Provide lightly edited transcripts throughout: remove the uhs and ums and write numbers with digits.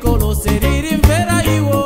sokolo seriri mvera iwo.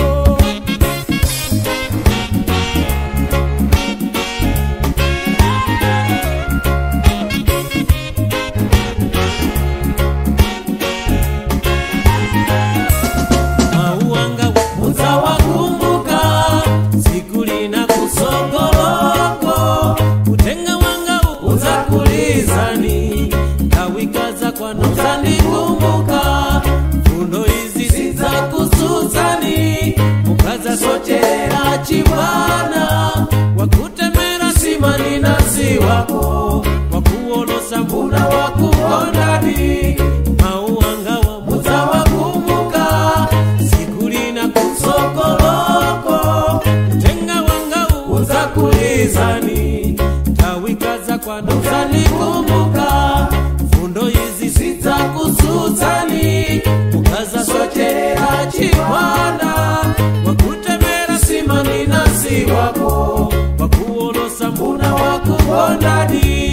Mauanga mutawakumbuka siku lina kusogoloko, kutenga wanga uzakulizani kawikaza kwa nozanikumbuka, fundo hizi zitakusuzani mukaza sochera chibwana, wakutemera simani nasi wako wakuolosa mbuna wakukondani. Mauanga wa mutawakumbuka siku lina kusogoloko, kutenga wanga uzakulizani kawikaza kwa nozanikumbuka, fundo hizi zitakusuzani mukaza sochera chibwana, wakutemera simani nasi wako wakuolosa mbuna wakukondani.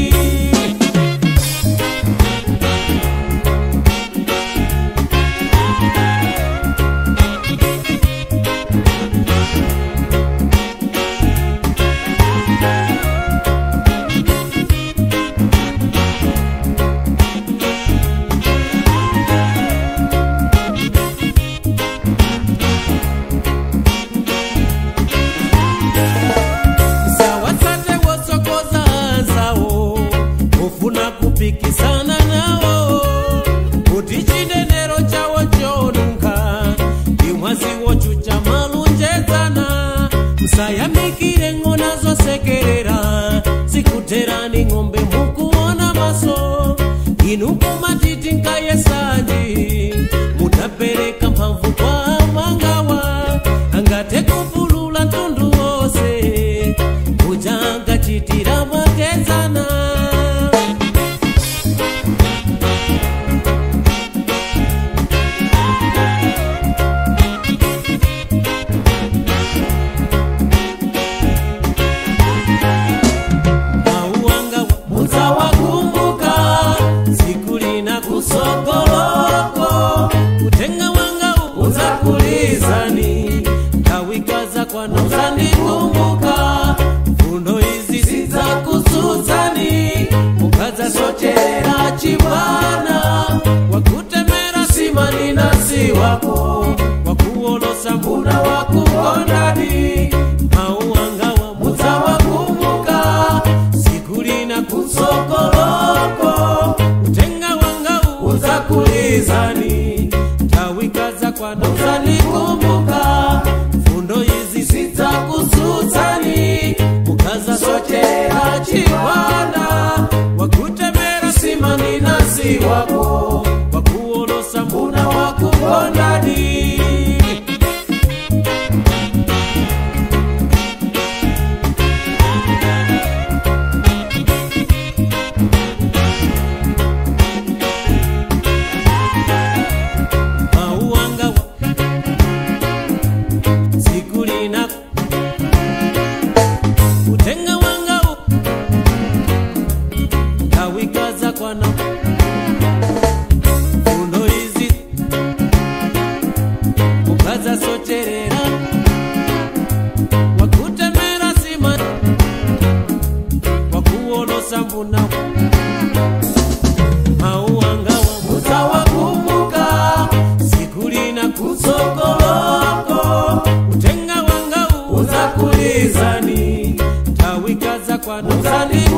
Kupikisana nao kuti chinenero chawo chonunka imwazi wochucha malunjezana, musayamikire ng'ona zosekerera sikuterani ng'ombe mukuona maso inu kumatiti nkayesanji mutapereka mphamvu kwa mangawa angate kupulula ntundu wose ujanga chitira mwakezana. Mutawakumbuka siku lina kusogoloko, kutenga wanga uzakulizani kawikaza kwa nozanikumbuka, fundo hizi zitakusuzani mukaza sochera chibwana, wakutemera simani nasi wako wakuolosa mbuna wakukondani. Mauanga wa mutawakumbuka siku lina kusogoloko, kutenga wanga uzakulizani kawikaza kwa nozanikumbuka, fundo hizi zitakusuzani mukaza sochera chibwana, wakutemera simani nasi wako wakuolosa mbuna wakukondani. Kutenga wanga kawikaza kwa na fundo hizi mukaza socherera wakutemera simani wakuolosa mbuna. Mauanga wa mutawakumbuka siku lina kusogoloko, kutenga wanga uzakulizani kawikaza kwa nozani